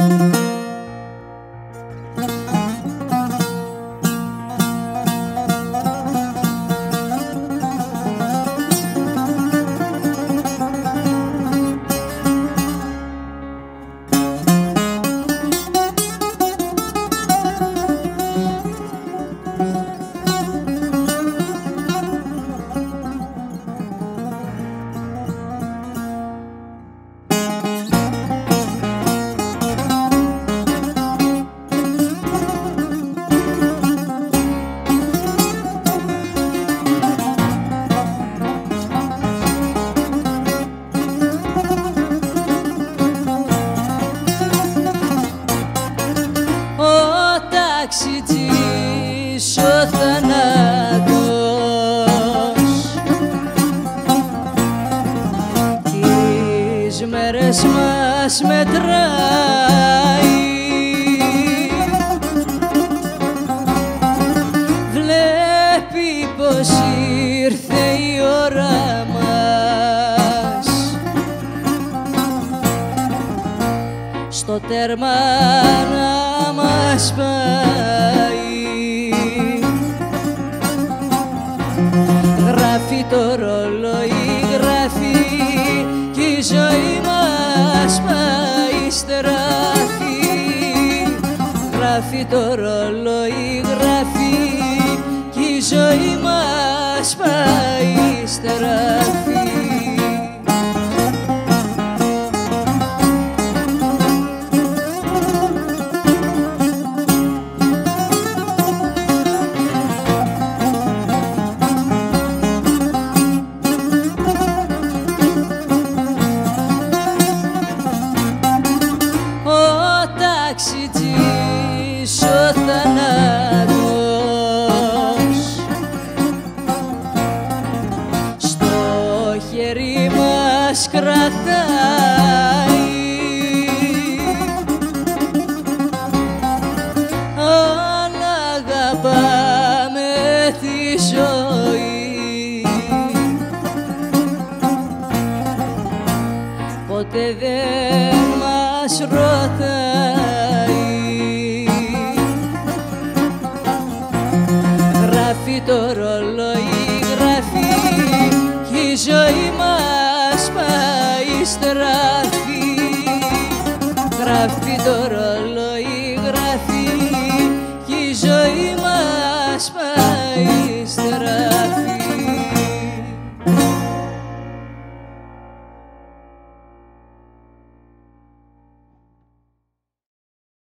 ταξιτζής ο θάνατος τις μέρες μας μετράει. Βλέπει πως ήρθε η ώρα μας στο τέρμα να μας πάει. Γράφει το ρολόι, γράφει κι η ζωή μας πάει στράφει. Γράφει το ρολόι, γράφει κι η ζωή μας πάει στράφει. Ταξιτζής ο θάνατος στο χέρι μας κρατάει. Αν αγαπάμε τη ζωή ποτέ δεν μας ρωτάει. Γράφει το ρολόι, γράφει κι η ζωή μας πάει στράφει. Γράφει το ρολόι,